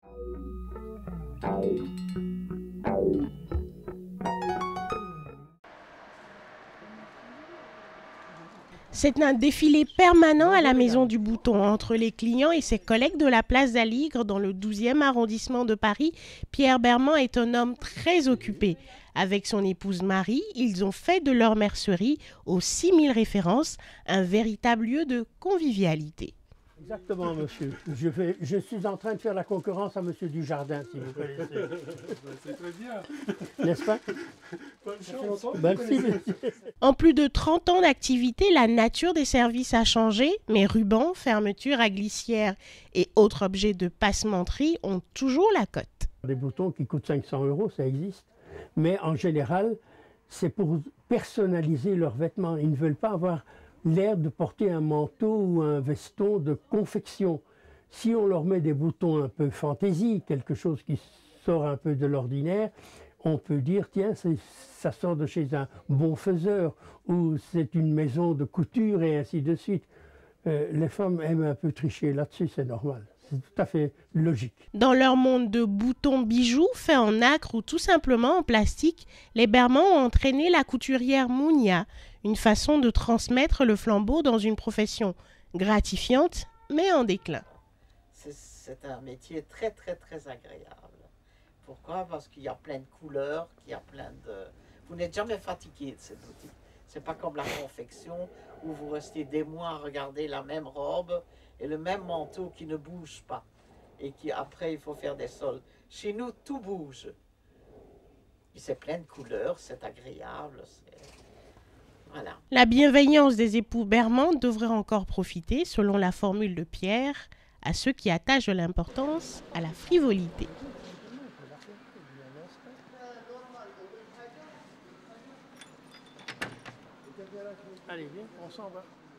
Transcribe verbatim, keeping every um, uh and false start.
C'est un défilé permanent à la Maison du Bouton entre les clients et ses collègues de la place d'Aligre dans le douzième arrondissement de Paris. Pierre Bermand est un homme très occupé. Avec son épouse Marie, ils ont fait de leur mercerie aux six mille références un véritable lieu de convivialité. Exactement, monsieur. Je, vais, je suis en train de faire la concurrence à monsieur Dujardin, si vous connaissez. C'est très bien. N'est-ce pas? Bonne chance. Merci, En plus de trente ans d'activité, la nature des services a changé, mais rubans, fermetures à glissière et autres objets de passementerie ont toujours la cote. Des boutons qui coûtent cinq cents euros, ça existe. Mais en général, c'est pour personnaliser leurs vêtements. Ils ne veulent pas avoir l'air de porter un manteau ou un veston de confection. Si on leur met des boutons un peu fantaisie, quelque chose qui sort un peu de l'ordinaire, on peut dire, tiens, ça sort de chez un bon faiseur, ou c'est une maison de couture, et ainsi de suite. Euh, les femmes aiment un peu tricher là-dessus, c'est normal. C'est tout à fait logique. Dans leur monde de boutons bijoux faits en nacre ou tout simplement en plastique, les Bermand ont entraîné la couturière Mounia, une façon de transmettre le flambeau dans une profession gratifiante mais en déclin. C'est un métier très très très agréable. Pourquoi? Parce qu'il y a plein de couleurs, qu'il y a plein de... Vous n'êtes jamais fatigué de cette boutique. C'est pas comme la confection où vous restez des mois à regarder la même robe et le même manteau qui ne bouge pas et qui après il faut faire des sols. Chez nous tout bouge. C'est plein de couleurs, c'est agréable. Voilà. La bienveillance des époux Bermand devrait encore profiter, selon la formule de Pierre, à ceux qui attachent de l'importance à la frivolité. Allez, viens, on s'en va.